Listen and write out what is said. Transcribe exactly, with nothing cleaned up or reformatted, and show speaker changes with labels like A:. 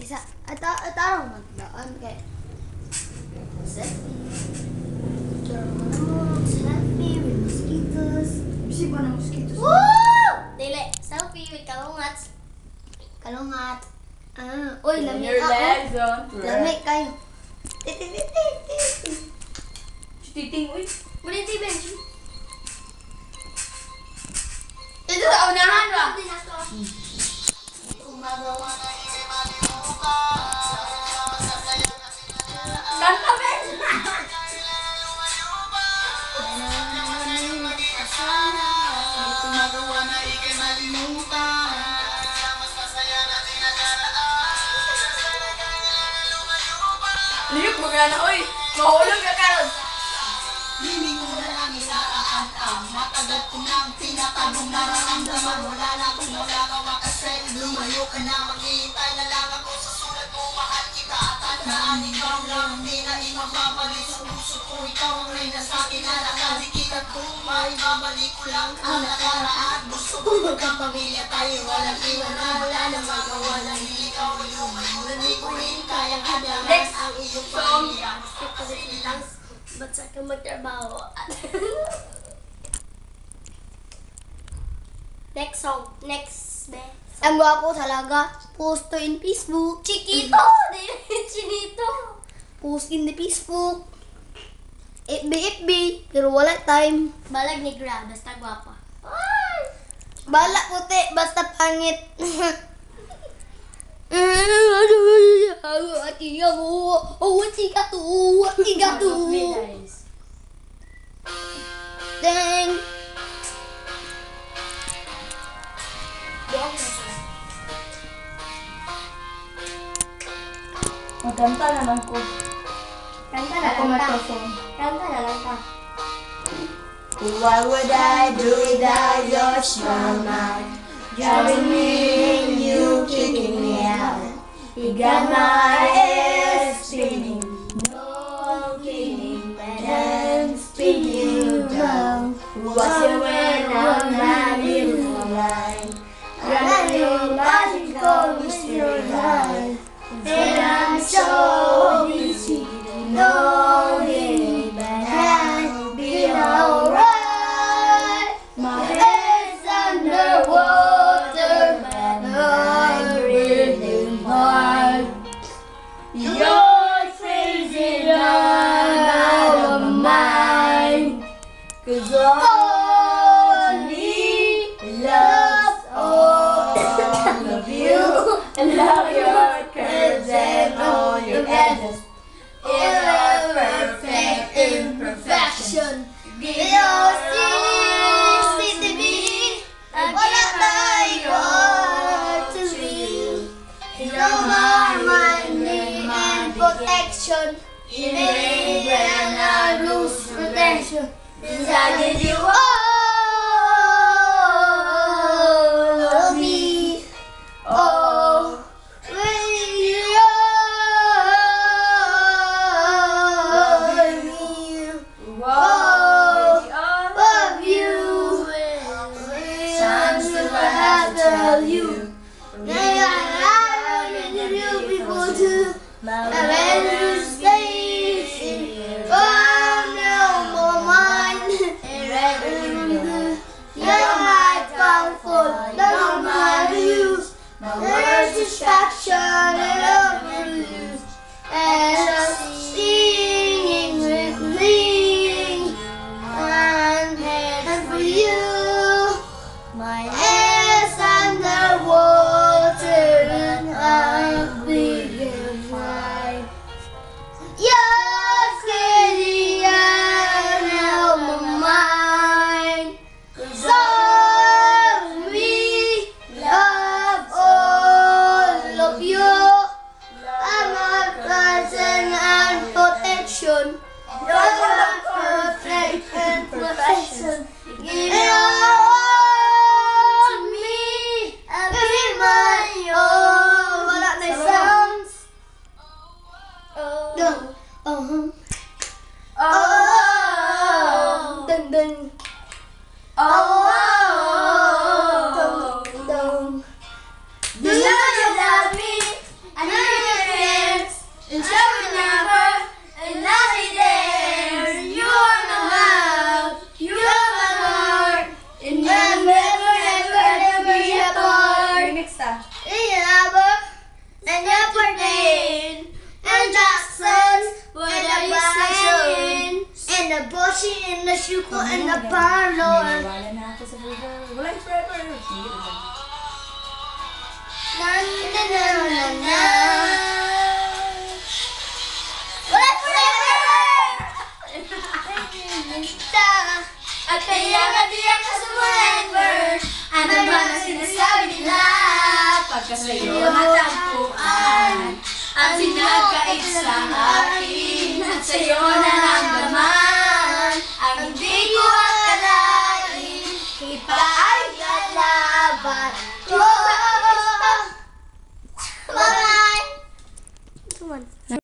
A: Isa, at ataraw magdaan kay selfie. Selfie with mosquitoes.
B: Bisi ba ng mosquitoes?
A: Woo! Dili, selfie with kalungats. Kalungat. Ah, oy,
C: Turn
A: lamig
C: your
A: ako.
C: legs on.
A: Lamig kayo. Tititititi.
C: Titing, uy.
A: Muli ti bench.
C: Ito sa unahan ba? Kanta, Ben! Liyok mo ka na, uy! Mahulog ka karon!
D: Hindi mo na lang isaakantang matagat ko ng tinatagong nararamdaman. Wala na akong magagawa kasi lumayo ka na. Maghihintay na lang ako sa sulat mo. Mahal kita at tandaan, ikaw lang hindi na imababalik sa puso ko. Ikaw ang reyna sa akin na nakalikitan ko. Maibabalik ko lang ang nakaraan. Gusto ko magkapamilya tayo, walang iwanan. Wala na magawa lang ikaw ay lumayo. Hindi ko rin kayang hadalan ang iyong pamilya. Kasi ilang ba't sa ka magtrabaho?
A: Next song. Next, be. Ang gwapo talaga. Post to in Facebook. Chiquito! Dili, chinito. Post in the Facebook. F B F B. Pero wala time. Balag ni Gra, basta gwapa. Ay! Balak puti, basta pangit. Tiga mo. Oh, tiga to. Tiga to. Dang.
C: Magkanta naman ko.
A: Kanta na
C: Ako
A: lang ka.
C: matosong.
A: Kanta na lang ka.
C: What would I do without your smile? Driving me and you kicking me out. You got my head spinning. No kidding, but I'm spinning you down. What's your way on my beautiful line? Got your magical mystery line. And I'm so busy, no kidding, but I'll be alright. My head's underwater, but I'm breathing hard. You're crazy, I'm out of mind. 'Cause only loves all of you. I love your curves and all your edges. You're a perfect imperfection.
A: Dios is to be. Wala tayo to be. You're my money and protection. Even when I lose protection, inside you all of me. Oh, when you love me, oh, love you. Something I have to tell you. Maybe I have to you people too. I better stay here. Oh, no more mine. You're my comfort, not my views. There's distraction and overuse. And I'm singing with me. And, and for you, my head's underwater and I'm being high. Watching in the shuko and the parlor.
C: Wala na ako sa buhay. Wala yung forever. Sige, diba?
A: Na na na na na. Wala forever! At kaya nga di ako forever. Ano ba na sinasabi nila?
C: Pagka sa'yo natagpuan ang pinagkait sa akin at sa'yo naramdaman ang hindi ko akalain
A: Iba ay kalaban ko. Bye! Come on.